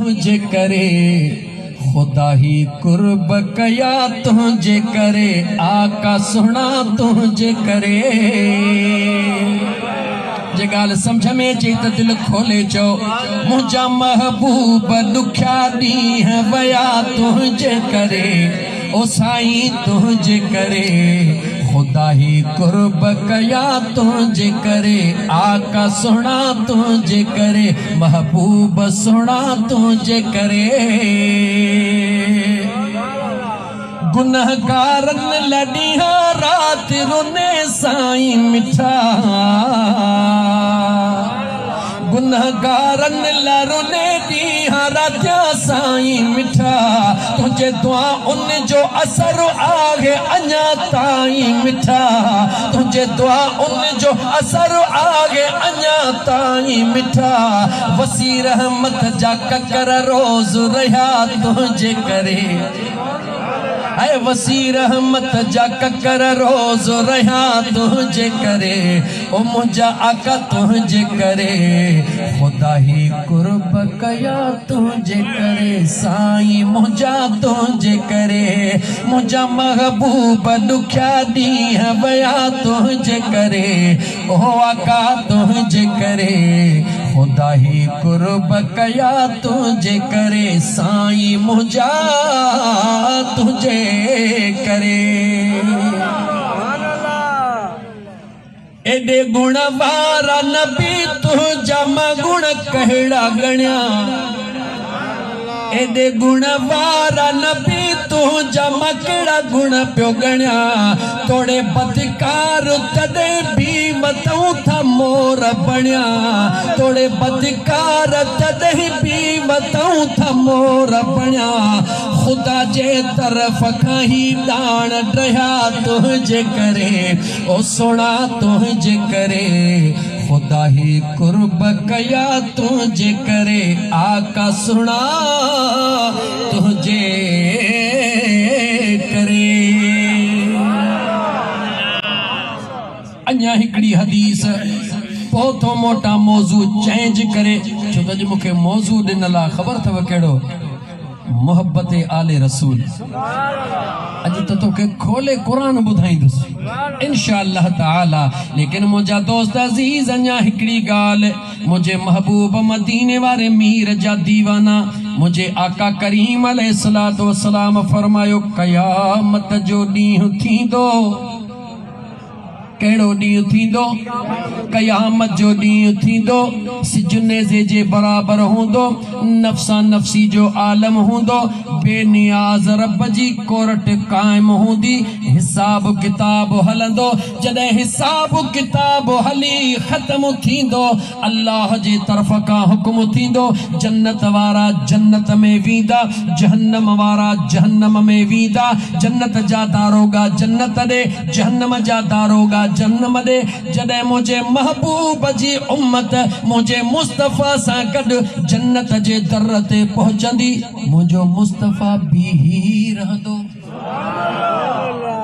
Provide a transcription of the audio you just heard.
तुझे करे खुदा ही कुर्ब कया तुझे करे आका सुना तुझे करे जे गाल समझ में अचे त दिल खोले चो मुझा महबूब दुख्या ॾींह वया तुझे करे ओ साईं तुझे करे खुदा ही कुर्ब कया तुझे करे आका सुना तुझे करे महबूब सुना तुझे करे गुनहगारन लड़िया रात रोने साईं मिठा गुनहगारन लरुने दिया रात्या साईं मिठा तुझे दुआ उन जो असर आगे अञा ताईं मिठा तुझे दुआ उन जो असर आगे अञा ताईं मिठा वसी रहमत जा ककर रोज रहा तुझे करे ऐ वसी रहमत जा ककर रोज रहा तुझे करे ओ मुझा आका तुझे करे खुदा ही कुर्ब कया तुझे करे साईं मुझा तुझे करे मुझा महबूब दुख्या ॾींह वया तुझे करे ओ आका तुझे करे खुदा ही कुर्ब कया तुझे करे साईं मुझा तुझे करे एडे गुण वारा नबी तुझा गुण कहड़ा गण्या एडे गुण वारा नबी तुझा कड़ा गुण पियो गण्या तोड़े बदकार तदे भी मतऊ था मोर बण्या तोड़े बदकार तदे भी मतऊ था मोर बण्या खुदा जे तरफ कहीं दान डया तुझे करे ओ सोना तुझे करे खुदा ही कुर्ब कया तुझे करे आका सुना तुझे करे अञा हिकड़ी हदीस पोथो मोटा मौजू चेंज करे छो त मुखे मौजू दिनला खबर थव केड़ो मोहब्बत आले रसूल अज तो के खोले कुरान बुधाइंदुस इंशाअल्लाह ताला लेकिन मुझा दोस्त अजीज अञा हिकड़ी गाल मुझे महबूब मदीने वारे मीर जा दीवाना मुझे आका करीम अलैहिस्सलातु वस्सलाम फरमायो कयामत जो ॾींहुं थींदो केड़ो ॾींहुं थींदो कयामत जो ॾींहुं थींदो सिजुनेज़े जे बराबर हूंदो नफ्सा नफ्सी जो आलम हूंदो बेनियाज रब जी कोरट कायम हूंदी हिसाब किताब हलंदो जॾहिं हिसाब किताब हली ख़त्म थींदो अल्लाह जे तरफ़ का हुक्म थींदो जन्नत वारा जन्नत में वींदा जहन्नम वारा जहन्नम में वींदा जन्नत जा दारोगा जन्नत ॾे जहन्नम जा दारोगा जन्नम दे जदे मुझे महबूब जी उम्मत मुझे मुस्तफा सा गड जन्नत जे दर ते पहुंचंदी मुझो मुस्तफा भी रहंदो